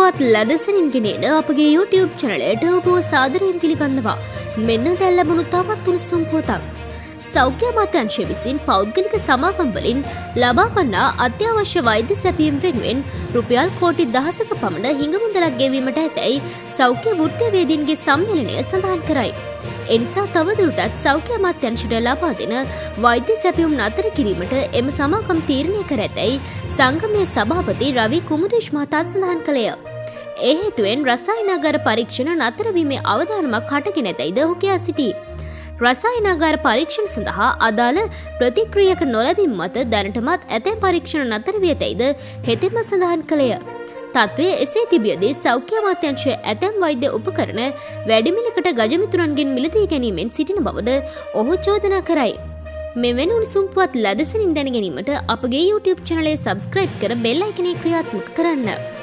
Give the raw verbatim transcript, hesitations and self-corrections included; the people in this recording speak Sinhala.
පුවත් ලදසනින් ගෙනෙන අපගේ YouTube චැනලයට ඔබ සාදරයෙන් පිළිගන්නවා. මෙන්න දැන් ලැබුණු තවත් උණුසුම් පුවතක්. සෞඛ්‍ය අමාත්‍යාංශය විසින් පෞද්ගලික සමාගම් වලින් ලබා ගන්නා අත්‍යවශ්‍ය වෛද්‍ය සැපයීම් වෙනුවෙන් රුපියල් කෝටි දහසක පමණ හිඟමුදලක් ගෙවීමට ඇතැයි සෞඛ්‍ය වෘත්තීයවේදීන්ගේ සම්මේලනය සඳහන් කරයි. එනිසා තවදුරටත් සෞඛ්‍ය අමාත්‍යාංශයට ලබා දෙන වෛද්‍ය සැපයුම් නතර කිරීමට එම සමාගම් තීරණය කර ඇතැයි සංගමයේ සභාපති රවි කුමුදේශ් මහතා සඳහන් කළේය. ඒ හේතුවෙන් රසායනාගාර පරීක්ෂණ නතර වීමේ අවධානමක් හටගෙන ඇතැයිද ඔහු කියා සිටී. රසායනාගාර පරීක්ෂණ සඳහා අදාළ ප්‍රතික්‍රියක නොලැබීම මත දැනටමත් ඇතැම් පරීක්ෂණ නතර වී ඇතැයිද හෙතෙම සඳහන් කළේය. තත්ත්වය එසේ තිබියදී සෞඛ්‍ය අමාත්‍යාංශය ඇතැම් වෛද්‍ය උපකරණ වැඩිමිලකට ගජමිතුරන්ගෙන් මිලදී ගැනීමෙන් සිටින බවද ඔහු චෝදනා කරයි. මෙවැනි උණුසුම් පුවත් ලදසනින් දැන ගැනීමට අපගේ YouTube චැනලය සබ්ස්ක්‍රයිබ් කර බෙල් අයිකනය ක්‍රියාත්මක කරන්න.